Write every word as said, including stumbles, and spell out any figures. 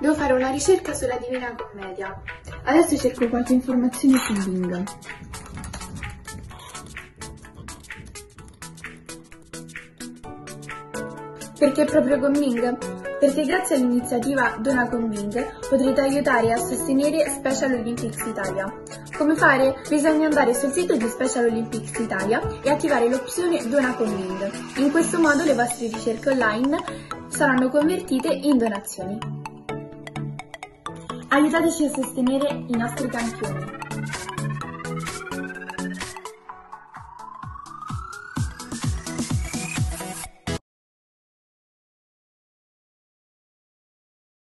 Devo fare una ricerca sulla Divina Commedia. Adesso cerco qualche informazione su Bing. Perché proprio con Bing? Perché grazie all'iniziativa Dona con Bing potrete aiutare a sostenere Special Olympics Italia. Come fare? Bisogna andare sul sito di Special Olympics Italia e attivare l'opzione Dona con Bing. In questo modo le vostre ricerche online saranno convertite in donazioni. Aiutateci a sostenere i nostri campioni.